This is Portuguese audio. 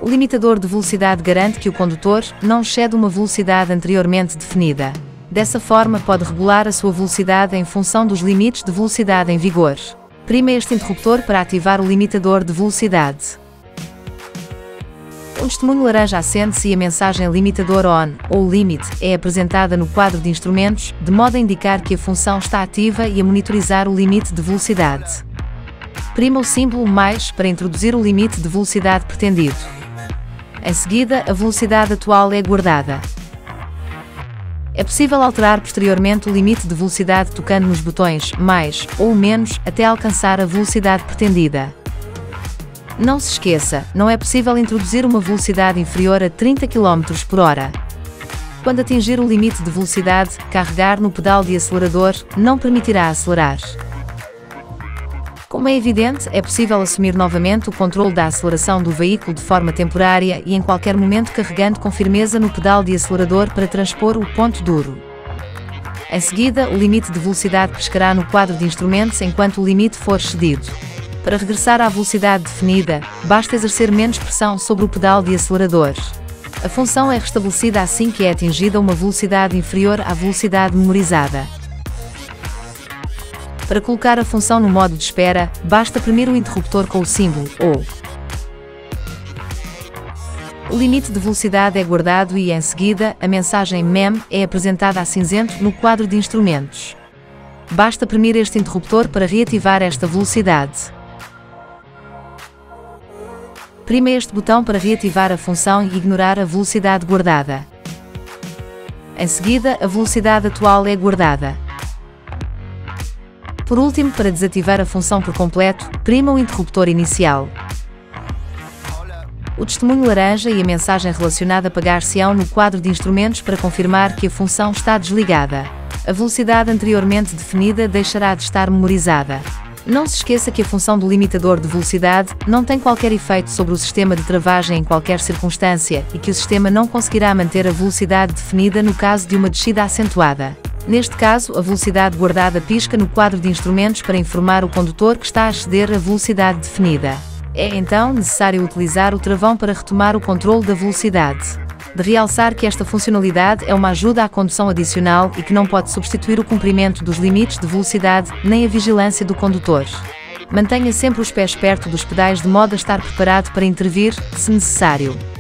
O limitador de velocidade garante que o condutor não excede uma velocidade anteriormente definida. Dessa forma, pode regular a sua velocidade em função dos limites de velocidade em vigor. Prima este interruptor para ativar o limitador de velocidade. O testemunho laranja acende-se e a mensagem limitador ON, ou Limit, é apresentada no quadro de instrumentos, de modo a indicar que a função está ativa e a monitorizar o limite de velocidade. Prima o símbolo mais para introduzir o limite de velocidade pretendido. Em seguida, a velocidade atual é guardada. É possível alterar posteriormente o limite de velocidade tocando nos botões mais ou menos até alcançar a velocidade pretendida. Não se esqueça, não é possível introduzir uma velocidade inferior a 30 km/h. Quando atingir o limite de velocidade, carregar no pedal de acelerador não permitirá acelerar. Como é evidente, é possível assumir novamente o controle da aceleração do veículo de forma temporária e em qualquer momento carregando com firmeza no pedal de acelerador para transpor o ponto duro. Em seguida, o limite de velocidade pescará no quadro de instrumentos enquanto o limite for excedido. Para regressar à velocidade definida, basta exercer menos pressão sobre o pedal de acelerador. A função é restabelecida assim que é atingida uma velocidade inferior à velocidade memorizada. Para colocar a função no modo de espera, basta premir o interruptor com o símbolo O. O limite de velocidade é guardado e, em seguida, a mensagem MEM é apresentada a cinzento no quadro de instrumentos. Basta premir este interruptor para reativar esta velocidade. Prima este botão para reativar a função e ignorar a velocidade guardada. Em seguida, a velocidade atual é guardada. Por último, para desativar a função por completo, prima o interruptor inicial. O testemunho laranja e a mensagem relacionada apagar-se-ão no quadro de instrumentos para confirmar que a função está desligada. A velocidade anteriormente definida deixará de estar memorizada. Não se esqueça que a função do limitador de velocidade não tem qualquer efeito sobre o sistema de travagem em qualquer circunstância e que o sistema não conseguirá manter a velocidade definida no caso de uma descida acentuada. Neste caso, a velocidade guardada pisca no quadro de instrumentos para informar o condutor que está a exceder a velocidade definida. É então necessário utilizar o travão para retomar o controle da velocidade. De realçar que esta funcionalidade é uma ajuda à condução adicional e que não pode substituir o cumprimento dos limites de velocidade nem a vigilância do condutor. Mantenha sempre os pés perto dos pedais de modo a estar preparado para intervir, se necessário.